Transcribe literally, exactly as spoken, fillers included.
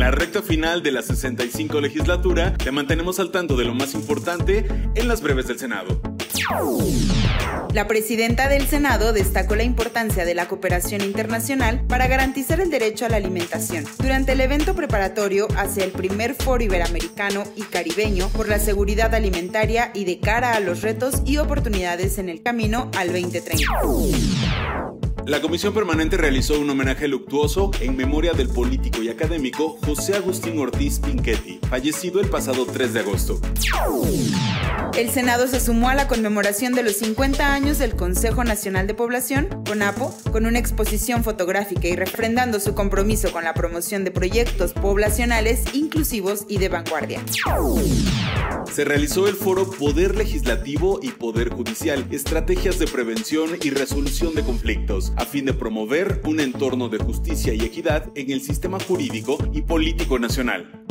la recta final de la sesenta y cinco legislatura, te mantenemos al tanto de lo más importante en las breves del Senado. La presidenta del Senado destacó la importancia de la cooperación internacional para garantizar el derecho a la alimentación durante el evento preparatorio hacia el primer Foro Iberoamericano y Caribeño por la seguridad alimentaria y de cara a los retos y oportunidades en el camino al veinte treinta. La Comisión Permanente realizó un homenaje luctuoso en memoria del político y académico José Agustín Ortiz Pinchetti, fallecido el pasado tres de agosto. El Senado se sumó a la conmemoración de los cincuenta años del Consejo Nacional de Población, CONAPO, con una exposición fotográfica y refrendando su compromiso con la promoción de proyectos poblacionales inclusivos y de vanguardia. Se realizó el foro Poder Legislativo y Poder Judicial, estrategias de prevención y resolución de conflictos, a fin de promover un entorno de justicia y equidad en el sistema jurídico y político nacional.